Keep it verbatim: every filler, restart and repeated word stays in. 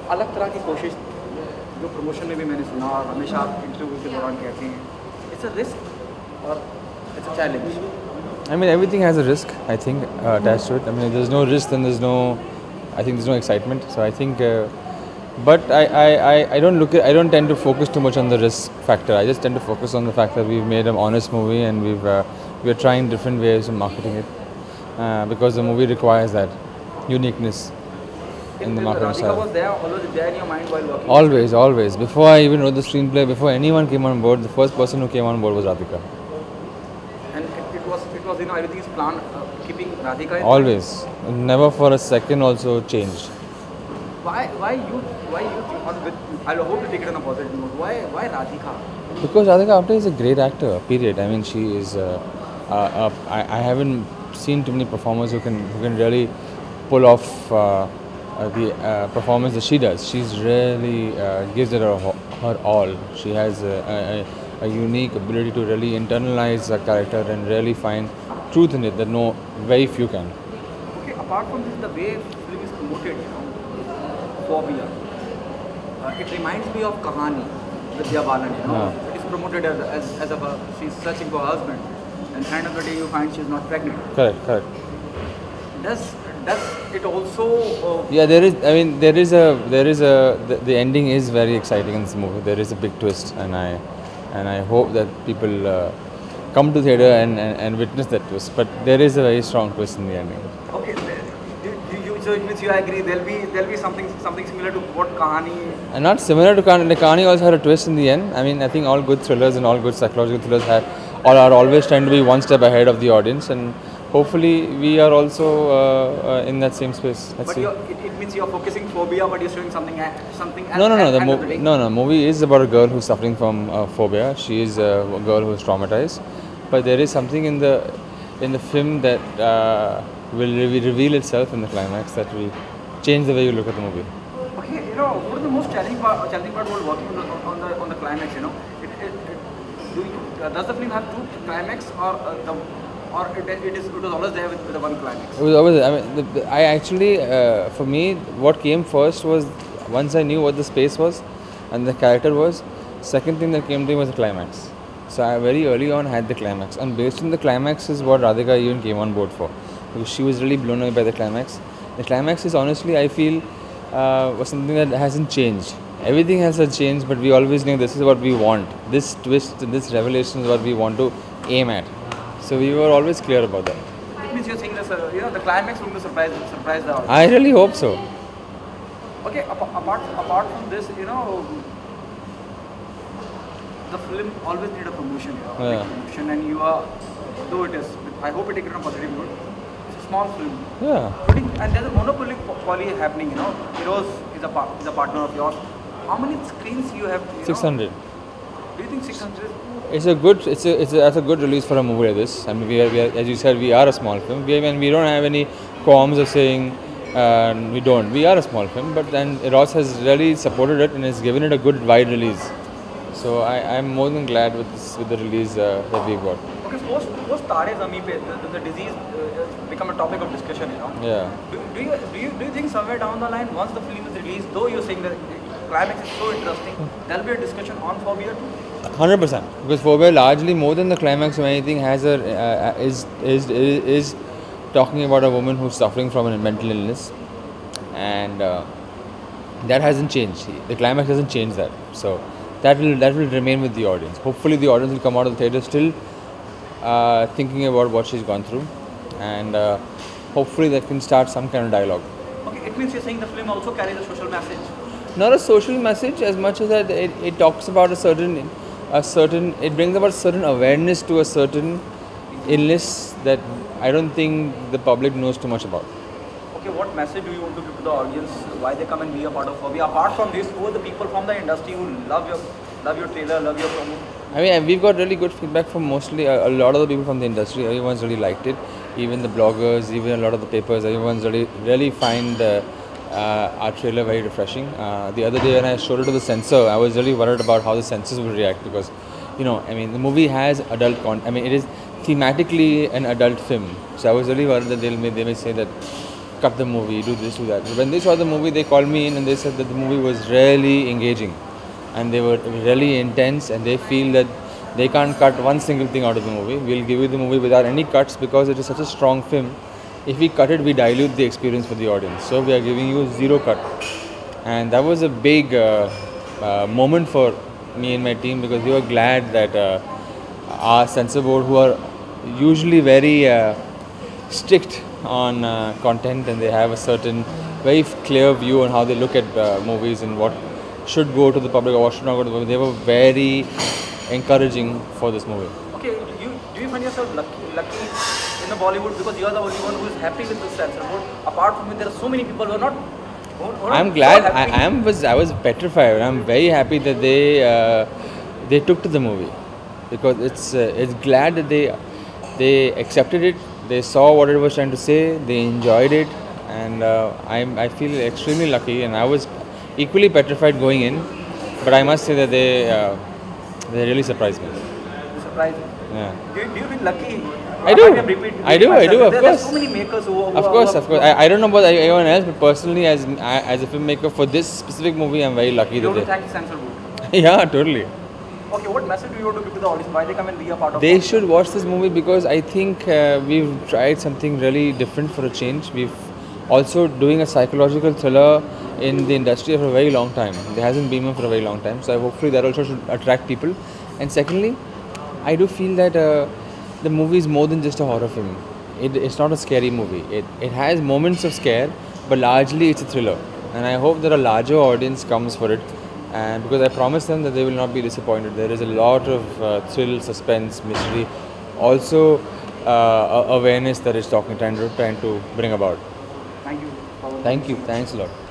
अलग तरह की कोशिश जो प्रमोशन में भी मैंने सुना और हमेशा आप इंटरव्यू के दौरान कहते हैं, इट्स अ रिस्क और it's a challenge. I mean, everything has a risk, I think, uh, attached to it. I mean, if there's no risk, then there's no, I think there's no excitement. So I think, uh, but I, I, I, I don't look at, I don't tend to focus too much on the risk factor. I just tend to focus on the fact that we've made an honest movie and we've, uh, we're trying different ways of marketing it. Uh, because the movie requires that uniqueness in the marketing Radhika style. was there, always there in your mind while working? Always, always. Before I even wrote the screenplay, before anyone came on board, the first person who came on board was Radhika. And it, it was, it was, you know, everything is planned, uh, keeping Radhika in Always. Never for a second also changed. Why, why you, why you think, on with, I hope to take it on a positive note. Why, why Radhika? Because Radhika Apte is a great actor, period. I mean, she is, uh, uh, uh, I, I haven't seen too many performers who can, who can really pull off uh, uh, the uh, performance that she does. She's really uh, gives it her, her all. She has a, a, a unique ability to really internalize a character and really find truth in it that no, very few can. Okay, apart from this, the way film is promoted, you know, Phobia, uh, it reminds me of Kahani, Vidya Balan, you know. Yeah. It is promoted as, as, as a, she's searching for a husband, and at the end of the day you find she's not pregnant. Correct, correct. Does, does it also... Uh, Yeah, there is, I mean, there is a, there is a, the, the ending is very exciting in this movie. There is a big twist, and I, and I hope that people uh, come to theatre and, and, and witness that twist. But there is a very strong twist in the ending. Okay, do you, so it means you agree there'll be there'll be something something similar to what Kahani... And not similar to Kahani. Like Kahani also had a twist in the end. I mean, I think all good thrillers and all good psychological thrillers have, all are always trying to be one step ahead of the audience, and hopefully we are also uh, uh, in that same space. Let's but see. You're, it, it means you're focusing phobia, but you're showing something something. No, no, no. The at, mo- the no, no. Movie is about a girl who's suffering from uh, phobia. She is a girl who's traumatized, but there is something in the in the film that uh, will re- reveal itself in the climax that will change the way you look at the movie. Okay, you know, what is the most challenging part? Challenging part while working on the on the, on the climax? You know, it, it, it, do you, uh, does the film have two climax, or uh, the or it, it is it was always there with, with the one climax? It was always. I mean, the, the, I actually, uh, for me, what came first was once I knew what the space was and the character was. Second thing that came to me was the climax. So I very early on had the climax, and based on the climax is what Radhika even came on board for, because she was really blown away by the climax. The climax is honestly, I feel, uh, was something that hasn't changed. Everything has changed, but we always knew this is what we want. This twist, this revelation is what we want to aim at. So we were always clear about that. It means you're saying that uh, you know the climax will surprise surprise the audience. I really hope so. Okay, apart apart from this, you know, the film always need a promotion, you know, Yeah. big promotion, and you are, though it is, I hope it take it on a positive note. It's a small film. Yeah. Putting, and there's a monopoly poly happening, you know. Heroes is a par- is a partner of yours. How many screens you have? You six hundred. Know? Do you think six hundred? It's a good. It's a. It's a. That's a good release for a movie like this. I mean, we are. We are as you said, we are a small film. We and we don't have any qualms of saying uh, we don't. We are a small film, but then Ross has really supported it and has given it a good wide release. So I am more than glad with this, with the release uh, that we've got. Okay, post post Tare Zameen Pe, the, the disease uh, become a topic of discussion, you know. Yeah. Do, do you do you do you think somewhere down the line, once the film is released, though you're saying that the climax is so interesting, there'll be a discussion on phobia too? Hundred percent. Because phobia largely more than the climax or anything has a uh, is, is is is talking about a woman who's suffering from a mental illness, and uh, that hasn't changed. The climax doesn't change that. So that will that will remain with the audience. Hopefully, the audience will come out of the theatre still uh, thinking about what she's gone through, and uh, hopefully that can start some kind of dialogue. Okay, it means you're saying the film also carries a social message. Not a social message as much as that it, it talks about a certain a certain it brings about certain awareness to a certain illness that I don't think the public knows too much about. Okay, what message do you want to give to the audience? Why they come and be a part of phobia? Apart from this, who are the people from the industry who love your love your trailer, love your promo? I mean, we've got really good feedback from mostly a, a lot of the people from the industry. Everyone's really liked it. Even the bloggers, even a lot of the papers, everyone's really really find uh, uh, our trailer very refreshing. Uh, the other day when I showed it to the censor, I was really worried about how the censors would react, because, you know, I mean, the movie has adult content. I mean, it is thematically an adult film. So I was really worried that they'll may, they may say that cut the movie, do this, do that. But when they saw the movie, they called me in and they said that the movie was really engaging, and they were really intense, and they feel that they can't cut one single thing out of the movie. We'll give you the movie without any cuts because it is such a strong film. If we cut it, we dilute the experience for the audience. So we are giving you zero cut, and that was a big uh, uh, moment for me and my team because we were glad that uh, our censor board, who are usually very uh, strict on uh, content, and they have a certain very clear view on how they look at uh, movies and what should go to the public or what should not go to the public. They were very encouraging for this movie. Okay, you, do you find yourself lucky, lucky in the Bollywood because you are the only one who is happy with the censor board? Apart from it, there are so many people who are not. Who, who are I'm not glad. happy. I, I am was I was petrified. I'm very happy that they uh, they took to the movie because it's uh, it's glad that they they accepted it. They saw what it was trying to say. They enjoyed it, and uh, I'm I feel extremely lucky. And I was equally petrified going in, but I must say that they uh, they really surprised me. Surprised. Yeah. Do, you- do you feel lucky? I do. can repeat- I do. I do. There- Of there course. are so many makers who. who Of are- course, who are- of course. I, I don't know about anyone else, but personally, as I, as a filmmaker for this specific movie, I'm very lucky You that want to they. thank the censor board. Yeah, totally. Okay, what message do you want to give to the audience? Why they come and be a part of? They should watch this movie because I think uh, we've tried something really different for a change. We've also doing a psychological thriller in the industry for a very long time. There hasn't been one for a very long time, so hopefully that also should attract people. And secondly, I do feel that uh, the movie is more than just a horror film. It, it's not a scary movie. It it has moments of scare, but largely it's a thriller. And I hope that a larger audience comes for it. And because I promise them that they will not be disappointed. There is a lot of uh, thrill, suspense, mystery, also uh, a- awareness that it's talking, trying to, trying to bring about. Thank you. for- Thank you. Thanks a lot.